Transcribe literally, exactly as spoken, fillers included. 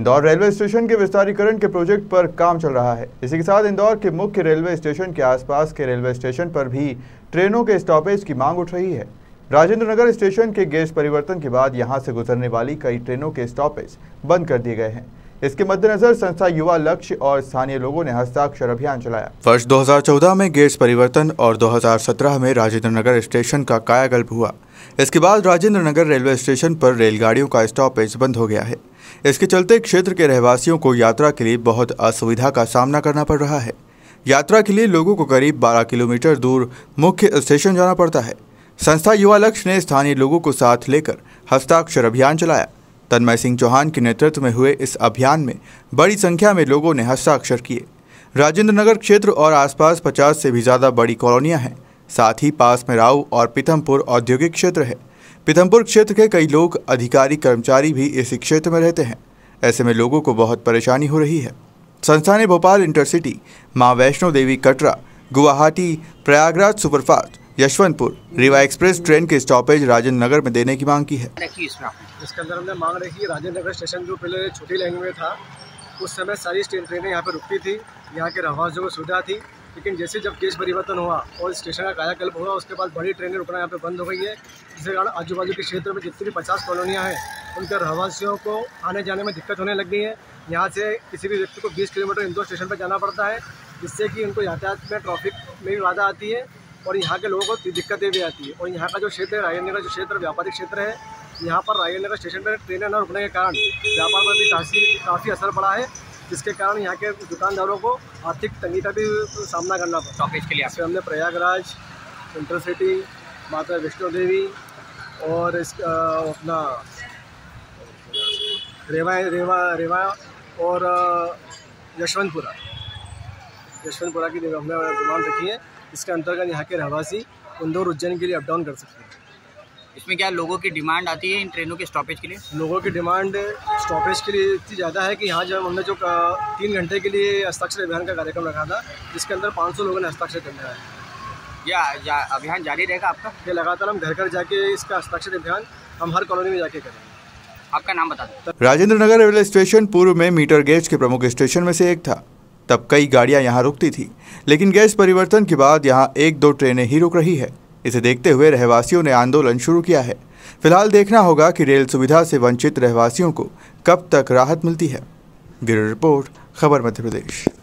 Indore railway station के विस्तारीकरण के प्रोजेक्ट पर काम चल रहा है। इसी के साथ इंदौर के मुख्य रेलवे स्टेशन के आसपास के रेलवे स्टेशन पर भी ट्रेनों के स्टॉपेज की मांग उठ रही है। राजेंद्र नगर स्टेशन के गेज परिवर्तन के बाद यहां से गुजरने वाली कई ट्रेनों के स्टॉपेज बंद कर दिए गए हैं। इसके मद्देनजर संस्था युवा लक्ष्य और स्थानीय लोगों ने हस्ताक्षर अभियान चलाया। वर्ष दो हज़ार चौदह में गेज परिवर्तन और दो हज़ार सत्रह में राजेंद्र नगर स्टेशन का कायाकल्प हुआ। इसके बाद राजेंद्र नगर रेलवे स्टेशन पर रेलगाड़ियों का स्टॉपेज बंद हो गया है। इसके चलते क्षेत्र के रहवासियों को यात्रा के लिए बहुत असुविधा का सामना करना पड़ रहा है। यात्रा के लिए लोगों को करीब बारह किलोमीटर दूर मुख्य स्टेशन जाना पड़ता है। संस्था युवा लक्ष्य ने स्थानीय लोगों को साथ लेकर हस्ताक्षर अभियान चलाया। तन्मय सिंह चौहान के नेतृत्व में हुए इस अभियान में बड़ी संख्या में लोगों ने हस्ताक्षर किए। राजेंद्र नगर क्षेत्र और आसपास पचास से भी ज़्यादा बड़ी कॉलोनियां हैं। साथ ही पास में राऊ और पीथमपुर औद्योगिक क्षेत्र है। पीथमपुर क्षेत्र के कई लोग, अधिकारी, कर्मचारी भी इसी क्षेत्र में रहते हैं। ऐसे में लोगों को बहुत परेशानी हो रही है। संस्था ने Bhopal intercity, Maa Vaishno Devi Katra, Guwahati, Prayagraj superfast, Yesvantpur, Rewa express train के स्टॉपेज राजेंद्र नगर में देने की मांग की है। इसके अंदर हमने मांग रखी है। राजेंद्र नगर स्टेशन जो पहले छोटी लाइन में था, उस समय सारी ट्रेनें यहाँ पर रुकती थी, यहाँ के रहवासियों को सुविधा थी। लेकिन जैसे जब गेज परिवर्तन हुआ और स्टेशन का कायाकल्प हुआ, उसके बाद बड़ी ट्रेनें रुकना यहाँ पे बंद हो गई है। जिसके कारण आजू बाजू के क्षेत्र में जितनी भी पचास कॉलोनियाँ हैं, उनके रहवासियों को आने जाने में दिक्कत होने लग गई है। यहाँ से किसी भी व्यक्ति को बीस किलोमीटर इंदौर स्टेशन पर जाना पड़ता है, जिससे कि उनको यातायात में ट्रैफिक में भी बाधा आती है और यहाँ के लोगों को दिक्कतें भी आती है। और यहाँ का जो क्षेत्र है, राजेंद्र नगर जो क्षेत्र व्यापारिक क्षेत्र है, यहाँ पर राजेंद्र नगर स्टेशन पर ट्रेनें न रुकने के कारण व्यापार पर भी काफ़ी काफ़ी असर पड़ा है, जिसके कारण यहाँ के दुकानदारों को आर्थिक तंगी का भी सामना करना पड़ा। टॉपिक के लिए इसमें हमने प्रयागराज, इंटरसिटी, माता वैष्णो देवी और इस अपना रेवा रेवा रेवा और यशवंतपुरा यशवंतपुरा की हमने डिमांड रखी है। इसके अंतर्गत यहाँ के रहवासी इंदौर उज्जैन के लिए अप डाउन कर सकते हैं। इसमें क्या लोगों की डिमांड आती है इन ट्रेनों के स्टॉपेज के लिए? लोगों की डिमांड स्टॉपेज के लिए इतनी ज़्यादा है कि यहाँ जब हमने जो तीन घंटे के लिए हस्ताक्षर अभियान का कार्यक्रम रखा था, जिसके अंदर पाँच सौ लोगों ने हस्ताक्षर करना है। या, या अभियान जारी रहेगा आपका? ये लगातार हम घर घर जाके इसका हस्ताक्षर अभियान हम हर कॉलोनी में जाके करेंगे। आपका नाम बता दें। राजेंद्र नगर रेलवे स्टेशन पूर्व में मीटर गेज के प्रमुख स्टेशन में से एक था। तब कई गाड़ियां यहां रुकती थी, लेकिन गेज परिवर्तन के बाद यहां एक दो ट्रेनें ही रुक रही है। इसे देखते हुए रहवासियों ने आंदोलन शुरू किया है। फिलहाल देखना होगा कि रेल सुविधा से वंचित रहवासियों को कब तक राहत मिलती है। ब्यूरो रिपोर्ट, खबर मध्य प्रदेश।